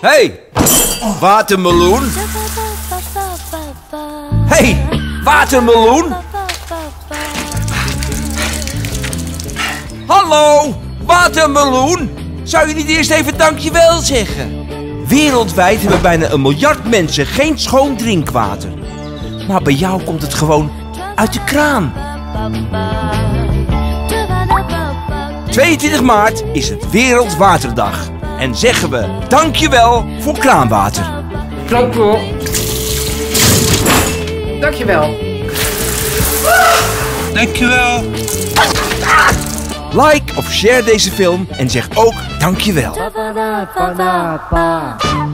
Hey, watermeloen. Hey, watermeloen. Hallo, watermeloen. Zou je niet eerst even dankjewel zeggen? Wereldwijd hebben bijna 1 miljard mensen geen schoon drinkwater. Maar bij jou komt het gewoon uit de kraan. 22 maart is het Wereldwaterdag. En zeggen we dankjewel voor kraanwater. Klopt. Dankjewel. Dankjewel. Like of share deze film en zeg ook dankjewel.